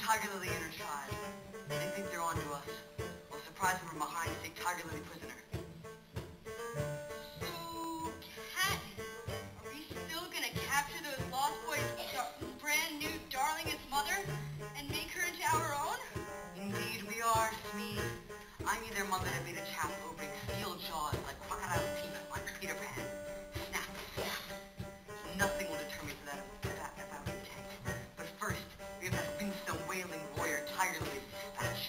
Tiger Lily and her tribe. They think they're onto us. We'll surprise them from behind and take Tiger Lily prisoner. So, Catnip, are we still gonna capture those Lost Boys' brand new darlingest mother and make her into our own? Indeed we are, Smee. I need their mother to be the chap opening steel jaws like crocodile teeth like Peter Pan. Snap, snap. Nothing will deter me from that intent. But first, we have that winsome wailing warrior Tiger Lily to dispatch.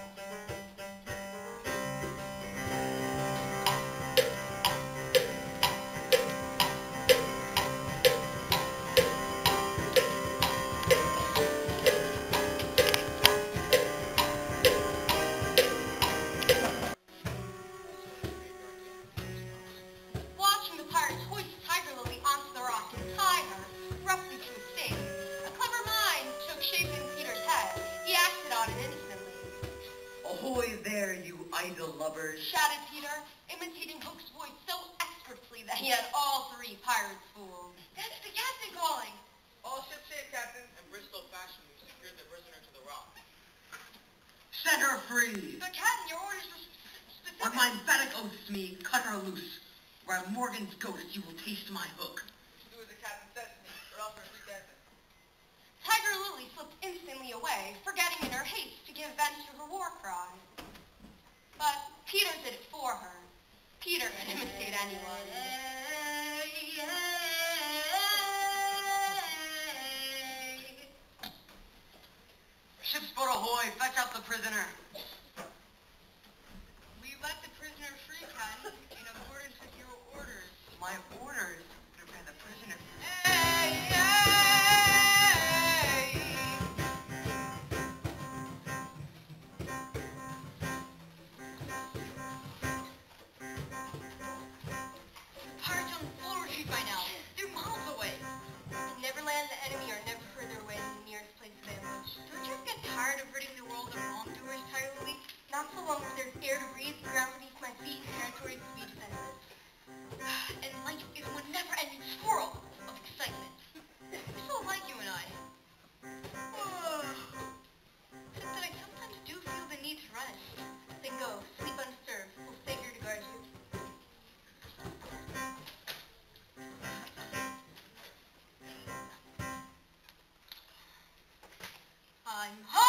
Watching the pirates hoist Tiger Lily onto the rock and tie her roughly to a stake, a clever mind took shape in Peter's head. He acted on it instantly. Ahoy there, you idle lubbers. Shouted Peter, imitating Hook's voice so expertly that he had all three pirates fooled. That's the captain calling. All ships safe, Captain. In Bristol fashion, we secured the prisoner to the rock. Set her free. But Captain, your orders were specific. On my emphatic oath, Smee, cut her loose. Where Morgan's ghost, you will taste my hook. Do as the captain says to me, or else we're dead. Tiger Lily slipped instantly away, forgetting in her haste to give vent to her war cry. But Peter did it for her. Peter can imitate anyone. Ship's boat ahoy, fetch out the prisoner. We let the prisoner free, Captain, in accordance with your orders. My orders to prepare the prisoner. Pirates on full retreat by now. They're miles away. Never land the enemy are never further away than the nearest place of ambush. Don't you ever get tired of ridding the world of wrongdoers, Tiger Lily? Not so long as there's air to breathe, ground beneath my feet, and territory to be defended. And life is one never-ending swirl of excitement. We're so like you and I. Except that I sometimes do feel the need to rest. Then go, sleep undisturbed. We'll stay here to guard you. I'm home!